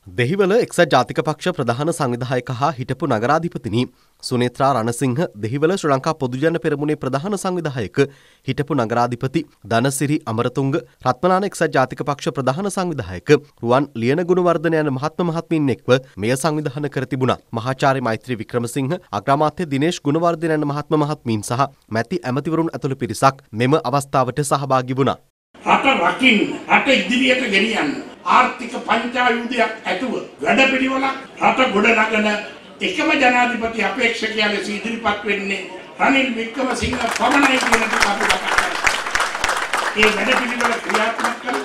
දෙහිවල එක්සත් ජාතික පක්ෂ ප්‍රධාන සංවිධායක හා හිටපු නගරාධිපතිනි සුනේත්‍රා රණසිංහ, දෙහිවල ශ්‍රී ලංකා පොදුජන පෙරමුණේ ප්‍රධාන සංවිධායක හිටපු නගරාධිපති ධනසිරි අමරතුංග, රත්මලාන එක්සත් ජාතික පක්ෂ ප්‍රධාන සංවිධායක රුවන් ලියන ගුණවර්ධන යන මහත්ම මහත්මීන් එක්ව මෙය සංවිධානය කර තිබුණා. මහාචාර්ය මෛත්‍රී වික්‍රමසිංහ, අග්‍රාමාත්‍ය දිනේෂ් ගුණවර්ධන යන මහත්ම මහත්මීන් සහ මැති ඇමතිවරුන් ඇතුළු පිරිසක් මෙම අවස්ථාවට සහභාගී වුණා. රට රකින්න, රට ඉදිරියට ගෙනියන්න ආර්ථික පංචායුධයක් ඇතුව වැඩපිළිවෙලක් රට ගොඩ නගන එකම ජනාධිපති අපේක්ෂකයා ලෙස ඉදිරිපත් වෙන්නේ රනිල් වික්‍රමසිංහ පමණයි කියන එක අපි කතා කරා. ඒ වැඩපිළිවෙල ක්‍රියාත්මක කළා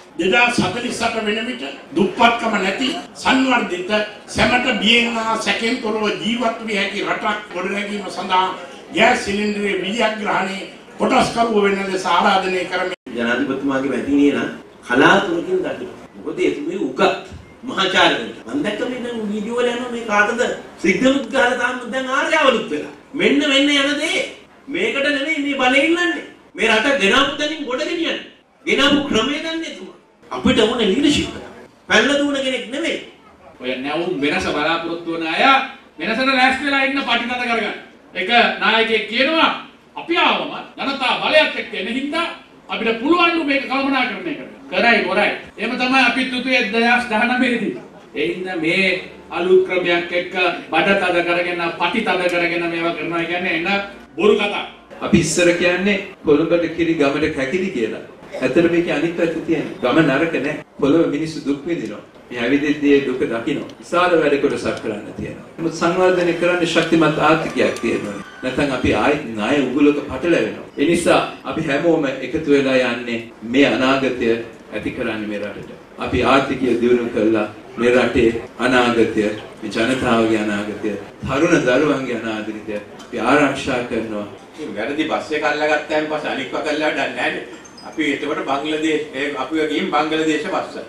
2048 වෙන විට දුප්පත්කම නැති සංවර්ධිත සැමට බියෙන් හා සැකෙන් තොරව ජීවත් විය හැකි රටක් ගොඩනැගීම සඳහා ගෑස් සිලින්ඩරයේ විජයග්‍රහණයේ කොටස්කරුව වෙන ලෙස ආරාධනය කරමි. ජනාධිපතිතුමාගේ වැතිනේ නම් කලාතුරකින් දකිනවා. මොකද එතුමේ උගත් මහාචාර්යවරු. මම දැක්ක මේ දැන් වීඩියෝ වල යනවා මේ කාටද සිග්නලුත් ගහලා තාම දැන් ආර්යවලුත් වෙලා. මෙන්න යන දේ. මේකට නෙමෙයි මේ බලෙ ඉන්නන්නේ. මේ රට ගෙනාපු තැනින් ගොඩ ගෙනියන්නේ. ගෙනාපු ක්‍රමය දන්නේ එතුමා. අපිට ඕනේ ලීඩර්ෂිප් එක. පැනලා දුවන කෙනෙක් නෙමෙයි. ඔය නැවුම් වෙනස බලාපොරොත්තු වන අය වෙනසට ලෑස්ති වෙලා ඉන්න පටිගත කරගන්න. ඒක නායකයෙක් කියනවා අපි ආවම ජනතා බලයත් එක්ක එන හින්දා අපිට පුළුවන් මේක කළමනාකරණය කරන්න. කරයි හොරයි. එහෙම තමයි අපි තුතුයේ 2019 දී. ඒ හින්දා මේ අලුත් ක්‍රමයක් එක්ක බඩ තද කරගෙන, පටි තද කරගෙන මේවා කරනවා කියන්නේ එන බොරු කතා. අපි ඉස්සර කියන්නේ කොළඹට කිරි ගමට කැකිලි කියලා. ඇත්තට මේකේ අනිත් පැත්ත තියෙනවා. ගම නරක නැහැ. කොළඹ මිනිස්සු දුක් විඳිනවා. මේ ඇවිදිද්දී දුක දකින්න. විශාල වැඩ කොටසක් කරන්න තියෙනවා. නමුත් සංවර්ධනය කරන්න ශක්තිමත් ආර්ථිකයක් තියෙනවා. නැත්නම් අපි ආයෙත් ණය උගුලක පටලැවෙනවා. ඒ නිසා අපි හැමෝම එකතු වෙලා යන්නේ මේ අනාගතය ඇති කරන්න මේ රටට. අපි ආර්ථිකය දියුණු කළා මේ රටේ අනාගතය, මේ ජනතාවගේ අනාගතය, තරුණ දරුවන්ගේ අනාගතය අපි ආරක්ෂා කරනවා. වැරදි බස් එක අල්ලගත්තාන් පස්සේ අනික්ව කළා වැඩක් නැහැ. අපි එතකොට බංග්ලාදේශ අපිව ගිහින් බංග්ලාදේශ බස්සන.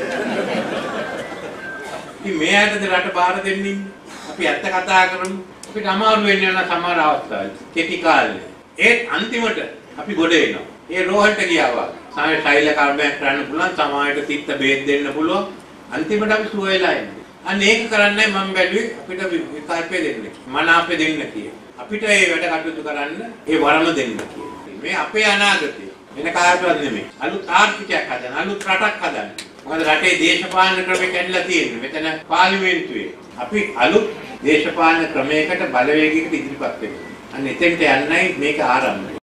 ඉතින් මේ ඇයිද රට බාර දෙන්නේ? අපි ඇත්ත කතා කරමු. අපිට අමාරු වෙන්නේ යන සමහර අවස්ථාවල්. කෙටි කාලේ. ඒත් අන්තිමට අපි ගොඩ එනවා. ඒ රෝහලට ගියාවා. සමහර ශෛල කර්මයක් කරන්න පුළුවන්, සමහරට තිත්ත බේත් දෙන්න පුළුවන්. අන්තිමට අපි සුව වෙලා ඉන්නේ. අන්න ඒක කරන්නයි මම බැලුවේ අපිට විකල්පය දෙන්න. මනාපය දෙන්න කියලා. අපිට මේ වැඩ කටයුතු කරන්න ඒ වරම දෙන්න කියලා. මේ අපේ අනාගතය වෙන කාර්යයක් නෙමෙයි. අලුත් ආර්ථිකයක් හදන්න, අලුත් රටක් හදන්න. මොකද රටේ දේශපාලන ක්‍රමෙ කැඩලා තියෙන්නේ. මෙතන පාර්ලිමේන්තුවේ අපි අලුත් දේශපාලන ක්‍රමයකට බලවේගයකට ඉදිරිපත් වෙනවා. අන්න එතෙන්ට යන්නයි මේක ආරම්භය.